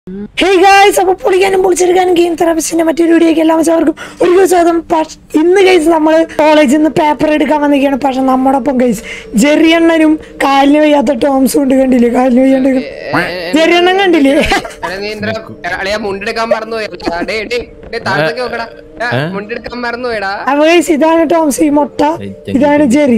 Hey guys, അപ്പോൾ പൊളിക്കാനും പൊളിച്ചെടുക്കാനും game തെറാപ്പിസ്റ്റിന്റെ മറ്റൊരു വീഡിയോയ്ക്ക് എല്ലാവർക്കും ഒരു സ്വാഗതം. ഇന്ന് ഗൈസ് നമ്മൾ കോളേജിൽ നിന്ന് പേപ്പർ എടുക്കാൻ വന്നിരിക്കുകയാണ്. പക്ഷെ നമ്മോടൊപ്പം ഗൈസ് ജെറിയണ്ണനും കാലിന് വയ്യാത്ത ടോംസും ഉണ്ട്. കണ്ടില്ലേ? കാലിന് വയ്യാണ്ട് ജെറിയണ്ണൻ കണ്ടില്ലേ? അപ്പൊ ഗൈസ് ഇതാണ് ടോംസ്, ഈ മുട്ട, ഇതാണ് ജെറി.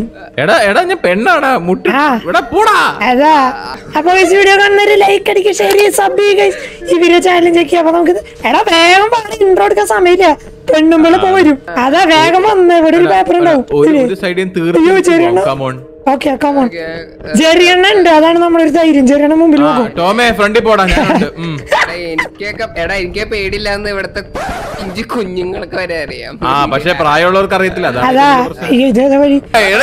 അതാ. അപ്പൊ ഗൈസ് വീഡിയോ കാണുന്നവര് ലൈക്ക് അടിക്കുക, ഷെയർ ചെയ്യുക, സബ് ചെയ്യുക ഗൈസ്. ഇവരെ ചാനൽ ചെക്ക് ചെയ്യാം. അപ്പൊ നമുക്ക് വേഗം പറഞ്ഞ ഇൻട്രോ എടുക്കാൻ സമയമില്ല, പെണ്ണുമ്പോൾ പോരും. അതാ വേഗം വന്ന് ഇവിടെ ഒരു പേപ്പർ ഉണ്ടാവും. Okay come on. ജെറിയണ്ണ ഉണ്ട്, അതാണ് നമ്മളൊരു ധൈര്യം. ജെറിയണ്ണ മുമ്പിൽ നോക്കും. എനിക്ക് പേടിയില്ലാന്ന് ഇവിടത്തെ കുഞ്ഞുങ്ങൾക്ക് വരെ അറിയാം. പക്ഷെ പ്രായമുള്ളവർക്ക് അറിയത്തില്ല. അതാ വഴി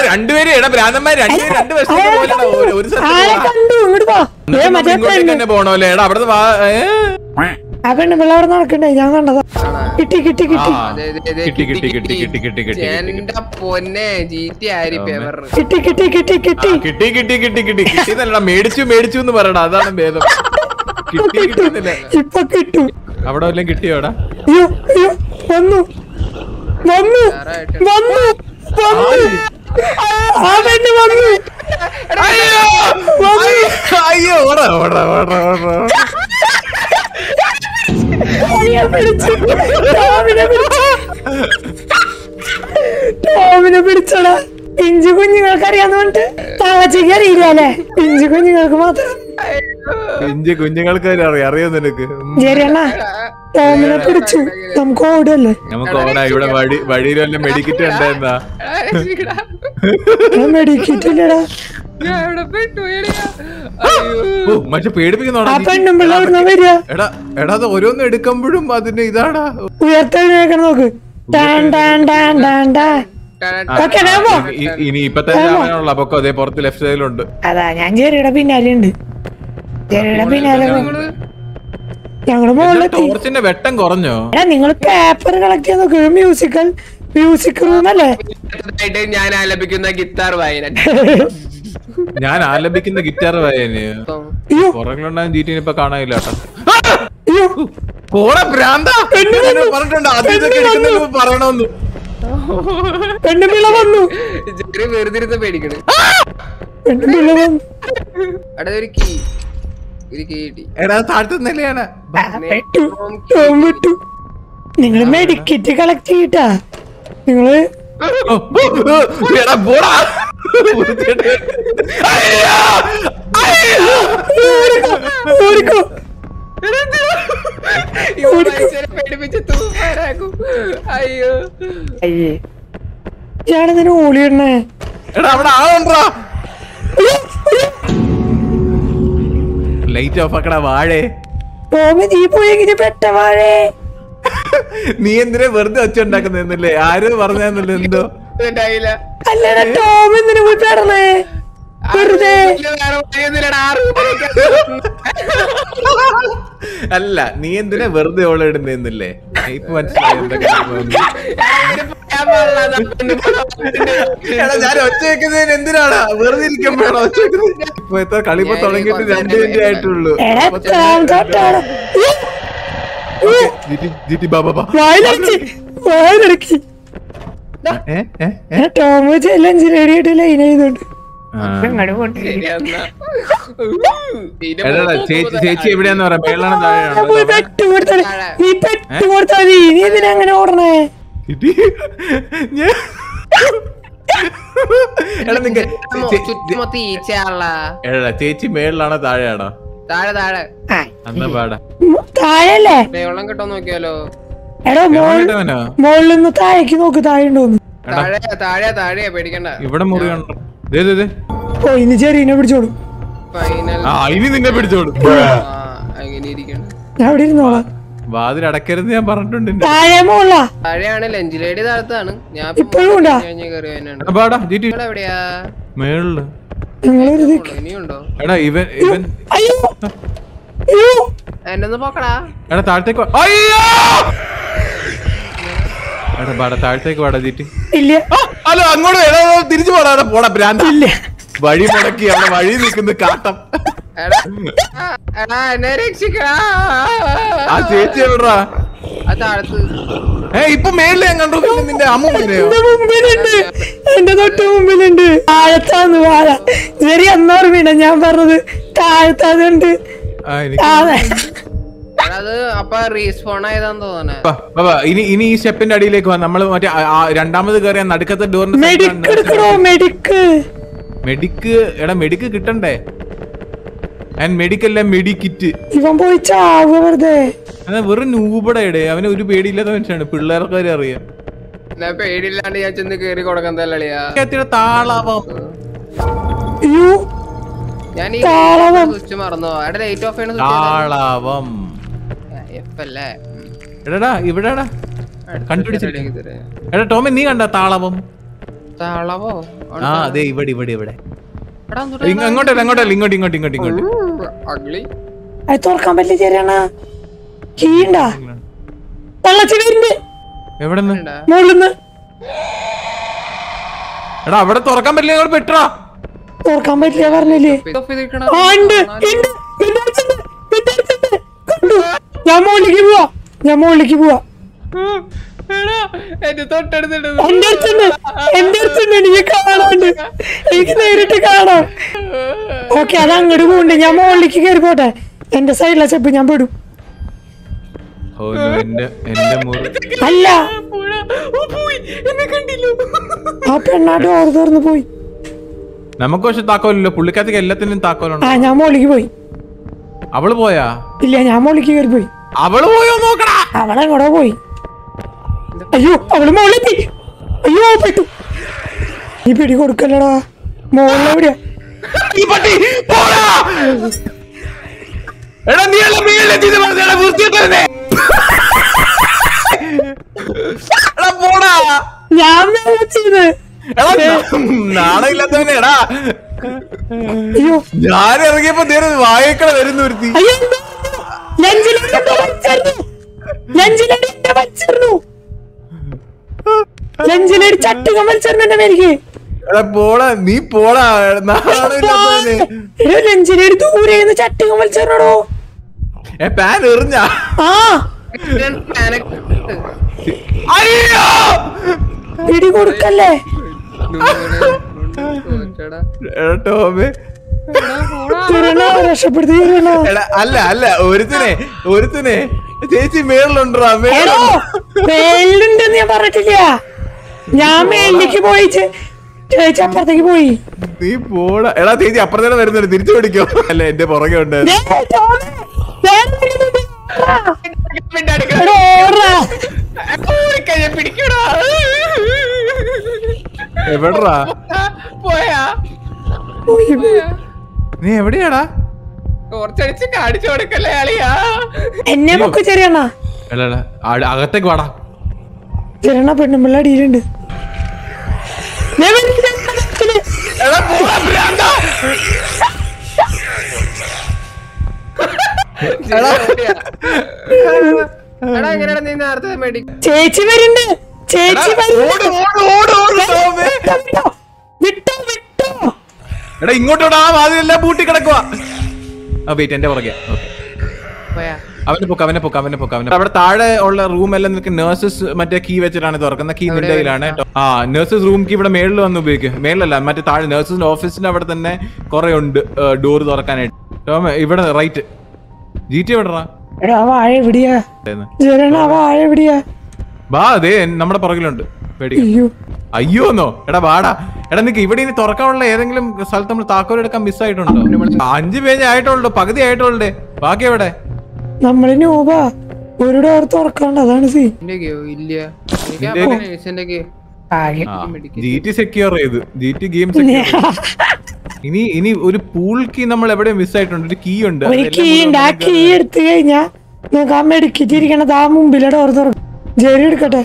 കണ്ടു. ഇങ്ങോട്ട് പോണോല്ലേ? അവിടെ ആ പെണ്ണ് പിള്ള അവിടെ നടക്കണ്ടേ? ഞാൻ കണ്ടതാ. കിട്ടി കിട്ടി കിട്ടി പൊന്നെ കിട്ടി കിട്ടി കിട്ടി കിട്ടി മേടിച്ചു മേടിച്ചു എന്ന് പറയടാ, അതാണ് ഭേദം. ഇപ്പൊ കിട്ടും. അവിടെ വല്ലതും കിട്ടിയോടാ? അയ്യോ അയ്യോ, വന്നു വന്നു വന്നു വന്നു. ആ പെണ്ണ് വന്നു. അയ്യോ ഓടാ ഓടാ ഓടാ ഓടാ. ടോമിനെ പിടിച്ചടാ. പിഞ്ചു കുഞ്ഞുങ്ങൾക്ക് അറിയാന്ന് പറഞ്ഞിട്ട് താവച്ചേക്ക് അറിയില്ല അല്ലേ? പിഞ്ചു കുഞ്ഞുങ്ങൾക്ക് മാത്രം. പിഞ്ചു കുഞ്ഞുങ്ങൾക്ക് അറിയാം നിനക്ക്. ശരിയണ്ണ, ടോമിനെ പിടിച്ചു. നമുക്ക് ഓടല്ലേ? നമുക്ക് ഓടാ. ഇവിടെ വഴിയിൽ വല്ല മെഡിക്കറ്റ് ഉണ്ടായിരുന്നാ? മെഡിക്കറ്റ് ഇല്ലടാ. പക്ഷെ പേടിപ്പിക്കുന്നോടാ. എടാ എടാ, അത് ഓരോന്നും എടുക്കുമ്പോഴും അതിന് ഇതാടാ ഉയർത്തെഴുന്നേക്കണം. നോക്ക്. ഇനി ഇപ്പൊ തന്നെ പൊക്കോ. അതേ പുറത്ത് ലെഫ്റ്റ് സൈഡിലുണ്ട്. അതാ ഞാൻ ജെറിയുടെ പിന്നാലെ ഉണ്ട്. ജെറിയുടെ പിന്നാലെ ഞങ്ങള് ടോർച്ചിന്റെ വെട്ടം കുറഞ്ഞോ? നിങ്ങൾ പേപ്പർ കളക്ട് ചെയ്യാൻ നോക്ക്. മ്യൂസിക് റൂം അല്ലേ? ഞാൻ ആലപിക്കുന്ന ഗിത്താർ വായന. ഞാൻ ആലപിക്കുന്ന ഗിറ്റാർ വായന പുറകിലുണ്ടാകും. ജീറ്റിന് ഇപ്പൊ കാണാനില്ല കേട്ടോ. പറഞ്ഞിട്ടുണ്ട് പറയണമെന്ന്. പെണ്ണുപിള്ള വന്നു. വെറുതെ പേടിക്കണ്. താഴ്ത്തുന്നില്ലാണ്. നിങ്ങള് മെഡിക്കറ്റ് കളക്ട് ചെയ്യട്ടാ. നിങ്ങള് ഞാനെന്തിനു ഓളിയിടണേ? ലൈറ്റ് ഓഫ് ആക്കടാ. വാഴേ ടോമി, നീ പോയെങ്കിൽ പെട്ട വാഴേ. നീ എന്തിനാ വെറുതെ ഒച്ചുണ്ടാക്കുന്നല്ലേ? ആരും പറഞ്ഞല്ലോ എന്തോ. അല്ലടാ ടോമി, എന്തിനു പോയി പെടണേ വെറുതെ? അല്ല, നീ എന്തിനാ വെറുതെ ഓളിടുന്നല്ലേ? ഇപ്പൊ മനസ്സിലായി. ഞാൻ ഒച്ച വെക്കുന്നതിന് എന്തിനാണ് വെറുതെ ഇരിക്കുമ്പോഴാണ് ഒച്ച വെക്കുന്നത്? ഇപ്പൊ എത്ര കളിപ്പോ തുടങ്ങിയിട്ട് 2 മിനിറ്റ് ആയിട്ടുള്ളൂ. ടോമ് ചെല്ലഞ്ചിനേടിയായിട്ട് ലൈൻ ചെയ്തോണ്ട്. ചേച്ചി എവിടെയാന്ന് പറയാ? മേളാണ് നീ പെട്ടു കൊടുത്താ മതി. നീ എന്തിനാ ഓടണേ? ചേച്ചി മേളിലാണോ താഴെയാണോ? താഴെ താഴെ താഴല്ലേ? വെള്ളം കിട്ടോ നോക്കിയാലോ? എടോ മോളിൽ നിന്ന് താഴേക്ക് നോക്ക്. താഴെ ഉണ്ടോന്ന്? താഴെ താഴെയാ, പേടിക്കണ്ട. ഇവിടെ മുറിയുണ്ടോ? ഓ, ഇനി ചെറിയനെ പിടിച്ചോളൂ. ഇനി നിന്നെ പിടിച്ചോളൂ. ഞാൻ അവിടെ ഇരുന്നോളാം. വാതിൽ അടക്കരുത് ഞാൻ പറഞ്ഞിട്ടുണ്ട്. താഴെ മോളാ? താഴെയാണ്. ലഞ്ചിലേടി താഴത്താണ്. ഞാൻ ഇപ്പോഴും ഉണ്ടാ? എവിടെയാ? മേളില്. ഇനിയുണ്ടോ? എടാ ഇവൻ എന്നെ പോക്കടാ. എടാ താഴത്തേക്ക്. എടാ പാടാ, താഴത്തേക്ക് പാടാ ജീറ്റി. ഇല്ല. ഹലോ, അങ്ങോട്ട് തിരിച്ചു പോടാ. പോടാ ഭ്രാന്ത. വഴി മുടക്കി അവിടെ വഴി നിൽക്കുന്ന കാട്ടം. എടാ എന്നെ രക്ഷിക്കടാ. ആ ചേച്ചി എവിടാ? താഴത്ത് ഇപ്പൊ മേളിൽ ഞാൻ കണ്ടു. നിന്റെ അമ്മ മുമ്പിലുണ്ട്, എന്റെ തൊട്ട് മുമ്പിലുണ്ട്. താഴത്താന്ന് വാഴ ശരി എന്നോർമ്മ ഞാൻ പറഞ്ഞത് താഴത്താതുണ്ട്. അത് അപ്പൊ റീസ്പോൺ ആയതാന്ന് തോന്നണേ. ഇനി ഈ സ്റ്റെപ്പിന്റെ അടിയിലേക്ക് പോവാ. നമ്മള് മറ്റേ രണ്ടാമത് കയറിയ നടുക്കത്തെ ഡോറിന്റെ മെഡിക്ക് എടുക്കണോ? മെഡിക്ക് മെഡിക്ക് എടാ മെഡിക്ക് കിട്ടണ്ടേ? മെഡിക്കല്ല മെഡിക്കിറ്റ്. ഇവൻ പോയി ചാവുക വെറുതെ. വെറും നൂബടയുടെ അവന് ഒരു പേടിയില്ലാത്ത മനുഷ്യനാണ്. പിള്ളേർക്ക് വരെ അറിയാം. പേടിയില്ലാണ്ട് ഞാൻ ചെന്ന് കേറി കൊടുക്കാൻ തല്ലിയാ. താളാവം ഞാൻ സ്വിച്ച് മറന്നോ? എടാ ലൈറ്റ് ഓഫ് ചെയ്യണ താളാവം അല്ലേ? എടാ ഇവിടെടാ കണ്ടുപിടിച്ചില്ലേ? എടാ ടോമി നീ കണ്ട താളവം? താളവോ? ആ അതെ ഇവിടെ ഇവിടെ ഇവിടെ. അങ്ങോട്ടല്ല അങ്ങോട്ടല്ല ഇങ്ങോട്ട് ഇങ്ങോട്ട് ഇങ്ങോട്ട് ഇങ്ങോട്ട്. അത് തുറക്കാൻ പറ്റില്ല. ചെറിയണ കീണ്ടാ തള്ളച്ചി വരുന്നുണ്ട്. എവിടെന്ന്? മുകളിന്ന്. എടാ അവിടെ തുറക്കാൻ പറ്റില്ല. ഞങ്ങൾ പെട്ടാ തുറക്കാൻ പറ്റില്ല പറഞ്ഞില്ലേ? ഞാൻ മുകളിലേക്ക് പോവാ. ഞാൻ മുകളിലേക്ക് പോവാ. എന്റെ തൊട്ടടുത്തുണ്ട്. എന്റെ അടുത്തുണ്ട്. എനിക്ക് കാണാണ്ട്. എനിക്ക് നേരിട്ട് കാണാം. ഓക്കെ അത് അങ്ങോട്ട് പോകണ്ട്. ഞാൻ മുകളിലേക്ക് കയറി പോട്ടെ. എന്റെ സൈഡിലെ ചെപ്പ് ഞാൻ പെടും. അല്ല ആ പെണ്ണാ ഡോർ തുറന്ന് പോയി. നമുക്ക് പക്ഷെ താക്കോലല്ലോ. പുള്ളിക്കാത്തേക്ക് എല്ലാത്തിനും താക്കോലുണ്ട്. ആ ഞാൻ മുകളിലേക്ക് പോയി. അവള് പോയാ? ഇല്ല ഞാൻ മുകളിലേക്ക് കയറി പോയി. അവള് പോയോ നോക്കടാ. അവളെങ്ങോട്ടോ പോയി. അയ്യോ അവള് മുകളിലെത്തി. അയ്യോ പെട്ടു. നീ പിടി കൊടുക്കല്ലടാ. മുകളിലെവിടെയാ? ഞാൻ ചെയ്ത് നാണമില്ലാത്തവനെ. എടാ അയ്യോ ഞാൻ ഇറങ്ങിയപ്പോ വായക്കള വരുന്നു ഒരുത്തി. ലഞ്ചിലൊരു ചട്ടുകം വലിച്ചെറിഞ്ഞ എനിക്ക്. പോടാ നീ പോടാ. ലഞ്ചിലൊരു ദൂരെ ചട്ടുകം വലിച്ചെറിഞ്ഞോ. പാൻ എറിഞ്ഞ. ആ പിടി കൊടുക്കല്ലേ. രക്ഷപ്പെടുത്തി. അല്ല അല്ല ഒരുത്തിനെ ചേച്ചി മേളിലുണ്ടോ? മേളിലുണ്ടെന്ന് ഞാൻ പറഞ്ഞിട്ടില്ല. ഞാൻ മേളിലേക്ക് പോയി. ചേച്ചി അപ്പുറത്തേക്ക് പോയി. നീ പോടാ. എടാ ചേച്ചി അപ്പുറത്തേക്ക് വരുന്നുണ്ട്. തിരിച്ചു പിടിക്കോ? അല്ല എന്റെ പുറകെ ഉണ്ട്. എവിടാ പോയാ? നീ എവിടെയാടാ? കുറച്ചടിച്ച് കാണിച്ചു കൊടുക്കല്ലേ അളിയാ. എന്നെ പൊക്കെ ചെറിയണ്ണ. അകത്തേക്ക് വാടാ. ചെറിയണ്ണ പെണ്ണുമ്പിള്ള അടിയിലുണ്ട്. ചേച്ചി വരുന്നുണ്ട്. ചേച്ചി എടാ ഇങ്ങോട്ടോടാ. വാതിലെല്ലാം പൂട്ടി കിടക്കുക. വെയിറ്റ് എന്റെ പുറകെ. അവനെ പൊക്ക. അവിടെ താഴെ ഉള്ള റൂം എല്ലാം നിനക്ക് നഴ്സസ് മറ്റേ കീ വെച്ചിട്ടാണ് തുറക്കുന്ന. കീ നിന്റെ കയ്യിലാണ്. ആ നഴ്സസ് റൂം കീ ഇവിടെ മേളിൽ വന്ന് ഉപയോഗിക്കും. മേളിലല്ല മറ്റേ താഴെ നഴ്സസിന്റെ ഓഫീസിന്റെ അവിടെ തന്നെ കുറെ ഉണ്ട് ഡോർ തുറക്കാനായിട്ട്. ടോമേ ഇവിടെ റൈറ്റ്. ജിടി എവിടെടാ? വാഴ എവിടെയാ? വാഴ എവിടെയാ? ബാ അതെ നമ്മുടെ പുറകിലുണ്ട്. അയ്യോന്നോ? എടാ വാടാ. എടാ നിനക്ക് ഇവിടെ ഇനി തുറക്കാനുള്ള ഏതെങ്കിലും സ്ഥലത്ത് നമ്മൾ താക്കോൽ എടുക്കാൻ മിസ്സായിട്ടുണ്ടോ? 5 പേജ് ആയിട്ടുള്ളൂ. പകുതി ആയിട്ടുള്ളൂ. ബാക്കി എവിടെ? നമ്മള് നോബാ ഒരു ഡോർ തുറക്കണ്ട. അതാണ് സീൻ. ജിടി സെക്യൂർ ചെയ്ത്. ജിടി ഗെയിം ഇനി ഒരു പൂൾ കീ നമ്മൾ എവിടെ മിസ് ആയിട്ടുണ്ട്. ഒരു കീ ഉണ്ട്. കീ ഉണ്ട്. ആ കീ എടുത്തു കഴിഞ്ഞാ നമുക്ക് ആ മെഡിക്കറ്റിരിക്കണത് ആ മുമ്പിലെ ഡോർ തുറക്കും. ജെറി എടുക്കട്ടെ.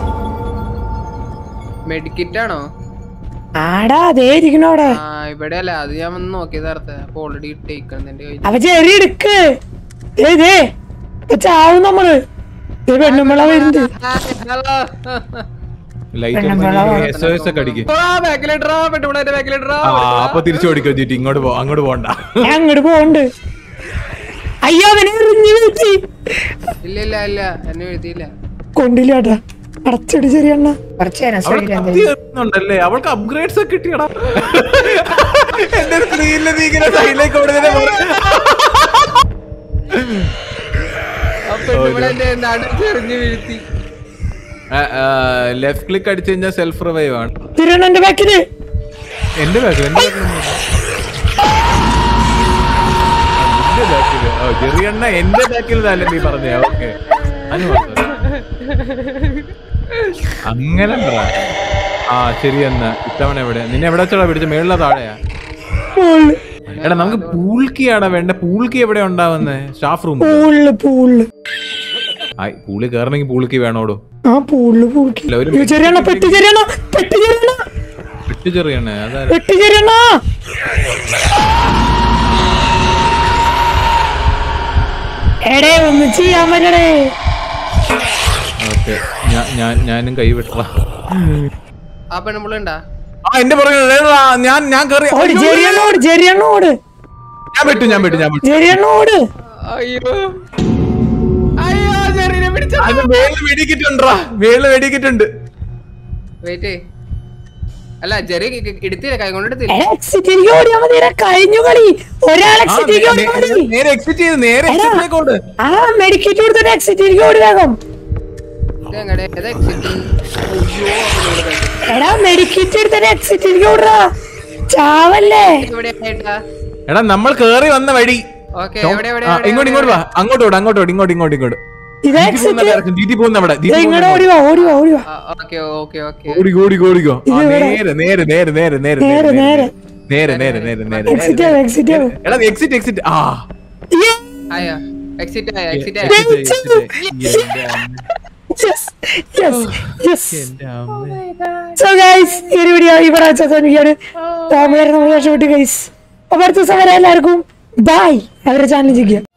മെഡിക്കറ്റ് ആണോ? ആടാ അതേ ഇരിക്കണ അവിടെ. ഇവിടെ അല്ല. അത് ഞാൻ വന്ന് നോക്കിയതാർത്തെ. അപ്പൊ ഓൾറെഡി ഇട്ടേക്കണ. അവ ജെറി എടുക്ക്. ചാവും നമ്മള്. പെണ്ണുമ്പള വരുന്നുണ്ട്. ലൈറ്റ് SOS ഒക്കെ അടിക്കും. അപ്പൊ തിരിച്ചു ഓടിക്കോ ജീറ്റി, ഇങ്ങോട്ട് പോ, അങ്ങോട്ട് പോണ്ട. ഞാൻ അങ്ങോട്ട് പോണ്ട്. അയ്യോ അവനെ എറിഞ്ഞു വീഴ്ത്തി. ഇല്ല എന്നെ വീഴ്ത്തിയില്ല. കൊണ്ടില്ല കേട്ടാ, അടച്ചടി ശരിയണ്ണ. ണ്ടല്ലേ അവൾക്ക് അപ്ഗ്രേഡ്സ് ഒക്കെ കിട്ടിയടാ. എന്റെ സ്ക്രീനിൽ നീ ഇങ്ങനെ സൈഡിലേക്ക് ഓടുന്നതിനെ ലെഫ്റ്റ് ക്ലിക്ക് അടിച്ചു കഴിഞ്ഞാൽ സെൽഫ് റിവൈവ് ആണ്. എന്റെ ബാക്കില് എന്റെ ബാക്കിൽ ചെറിയണ്ണ എന്റെ ബാക്കിൽ തന്നെ നീ പറഞ്ഞേ. ഓക്കെ അങ്ങനെ പറ. ശരി എന്നാ ഇത്തവണ എവിടെ നിന്നെ എവിടെ വെച്ചാ പിടിച്ച? മേളില താഴെയാ? എടാ നമുക്ക് പൂൾക്കിയാടാ വേണ്ട. പൂൾക്കി എവിടെ ഉണ്ടാവുന്നേ? Staff room. പൂളി കേറണമെങ്കിൽ പൂൾക്കി വേണോടോ. ചെറിയണ്ണ ഞാനും കൈ വിട്ടാ. എന്റെ പുറകെ ഞാൻ വെടിക്കിട്ടുണ്ട്. അല്ല ജെറി എടുത്തില്ല, കൈ കൊണ്ട് എടുത്തില്ല. കഴിഞ്ഞു കളി. ഒരാൾ ചാവല്ലേ. എടാ നമ്മൾ കേറി വന്ന വഴി ഇങ്ങോട്ട് വാ. അങ്ങോട്ട് ജീറ്റി പോകുന്ന അവിടെ. ഓടിക്കോ. നേരെ എക്സിറ്റ്. So guys, ഈ വീഡിയോ ഇവിടെ വെച്ചാൽ അടുത്ത ദിവസം വരെ എല്ലാവർക്കും ബൈ. അവരുടെ ചാനൽ ചെയ്യുക.